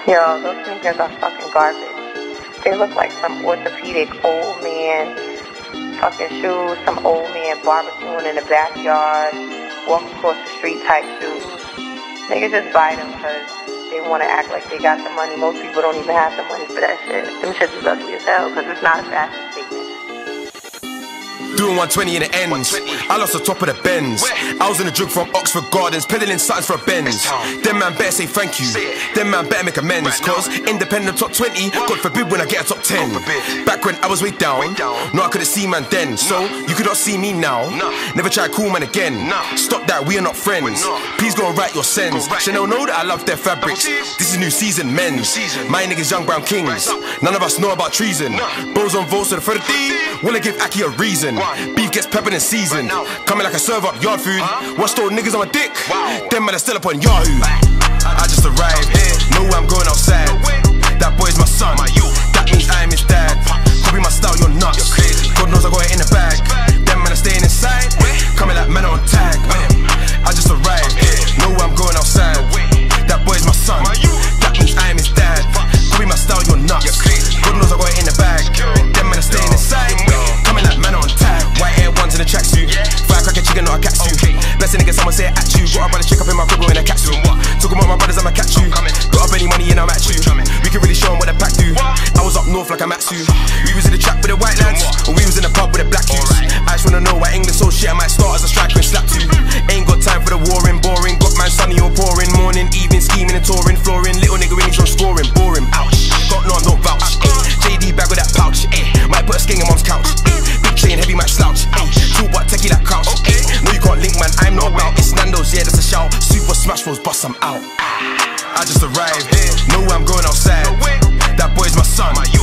Yo, those sneakers are fucking garbage. They look like some orthopedic old man fucking shoes, some old man barbecuing in the backyard, walk across the street type shoes. Niggas just buy them because they want to act like they got the money. Most people don't even have the money for that shit. Them shits is ugly as hell because it's not a fashion statement. Doing 120 in the ends. I lost the top of the Benz. I was in the drug from Oxford Gardens, peddling something for a Benz. Them man better say thank you. Them man better make amends. Cause independent top 20, God forbid when I get a top 10. Back when I was way down, no I couldn't see man then. So you could not see me now. Never try to cool man again. Stop that, we are not friends. Please go and write your sends. Chanel know that I love their fabrics. This is new season, men's. My niggas young brown kings. None of us know about treason. Bros on votes to the 30. Will I give Aki a reason? Beef gets peppered and seasoned. Coming like I serve up yard food. Watch those niggas on my dick. Them man are still up on Yahoo. I just arrived. Know where I'm going outside. That boy's my son. That means I am his dad. Copy my style, you're nuts. God knows I got it in the bag. Them man are staying inside. Coming like man on tag. I just arrived. Know where I'm going outside. That boy's my son. That means I am his dad. Copy my style, you're nuts. God knows I got it in the bag. Them man are staying inside. Coming like man on tag. White Air Ones in a tracksuit. Firecracker chicken, not a catsuit. Blessing nigga, someone say it at you. Got a brother chick up in my crib in a catsuit. Talking about my brothers, I'ma catch you. Got up any money and I'm at you. We can really show them what the pack do. I was up north like I'm at you. We was in the trap with the white lads, or we was in the pub with the black youths. I just wanna know why England so shit. I might start as a striker and slap you. Ain't got time for the warring, boring. Got man sunny or pouring. Morning, evening, scheming and touring. Flooring, little nigga really from scoring. Boring, ouch. Got no, I'm no vouch. JD bag with that pouch. Might put a skin in mom's couch. Big chain, heavy match slouch. Two butt techie like couch. No, you can't link, man. I'm not about. It's Nando's, yeah, that's a shout. Super Smash Bros, bust, I'm out. I just arrived. Know where I'm going outside. That boy's my son.